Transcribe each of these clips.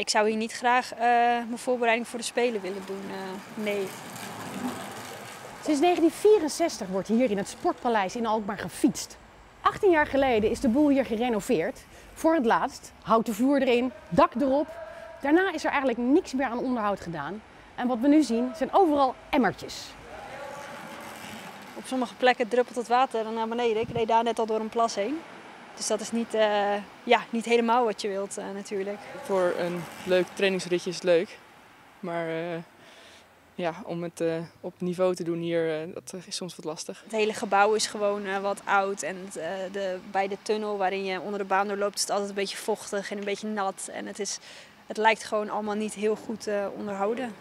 ik zou hier niet graag mijn voorbereiding voor de Spelen willen doen. Nee. Sinds 1964 wordt hier in het Sportpaleis in Alkmaar gefietst. 18 jaar geleden is de boel hier gerenoveerd. Voor het laatst, houten vloer erin, dak erop. Daarna is er eigenlijk niks meer aan onderhoud gedaan. En wat we nu zien zijn overal emmertjes. Op sommige plekken druppelt het water naar beneden. Ik reed daar net al door een plas heen. Dus dat is niet helemaal wat je wilt natuurlijk. Voor een leuk trainingsritje is het leuk. Maar om het op niveau te doen hier, dat is soms wat lastig. Het hele gebouw is gewoon wat oud. En bij de tunnel waarin je onder de baan doorloopt is het altijd een beetje vochtig en een beetje nat. En het lijkt gewoon allemaal niet heel goed onderhouden.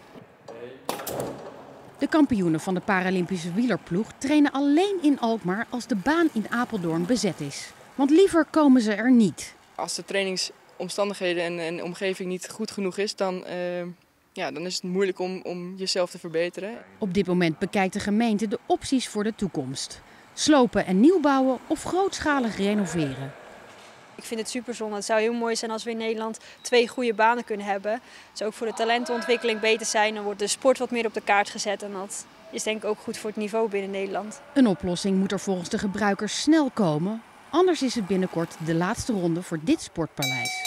De kampioenen van de Paralympische wielerploeg trainen alleen in Alkmaar als de baan in Apeldoorn bezet is. Want liever komen ze er niet. Als de trainingsomstandigheden en de omgeving niet goed genoeg is, dan is het moeilijk om jezelf te verbeteren. Op dit moment bekijkt de gemeente de opties voor de toekomst. Slopen en nieuwbouwen of grootschalig renoveren. Ik vind het super zonde. Het zou heel mooi zijn als we in Nederland 2 goede banen kunnen hebben. Het zou ook voor de talentenontwikkeling beter zijn. Dan wordt de sport wat meer op de kaart gezet. En dat is denk ik ook goed voor het niveau binnen Nederland. Een oplossing moet er volgens de gebruikers snel komen. Anders is het binnenkort de laatste ronde voor dit sportpaleis.